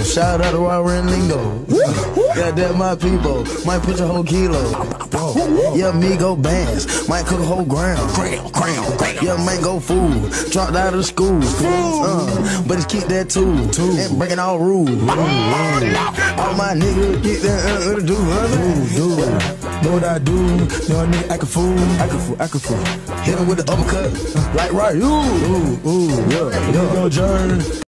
Shout out to Warren Lingo. Yeah, that my people. Might put a whole kilo. Yeah, me go bands. Might cook a whole ground. Yeah, mango food. Dropped out of school. But it's keep that tool. And breaking all rules. All my niggas get that do. Know what I do? Young nigga act a fool. Act a fool. Hit him with the uppercut. Like right. Yeah. Yo, Jern.